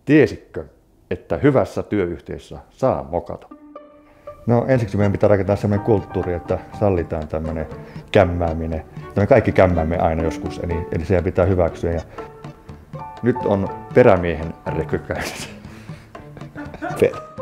Tiesitkö, että hyvässä työyhteisössä saa mokata? No ensiksi meidän pitää rakentaa sellainen kulttuuri, että sallitaan tämmöinen kämmääminen. Me kaikki kämmäämme aina joskus, eli se pitää hyväksyä. Ja nyt on perämiehen rekykäys.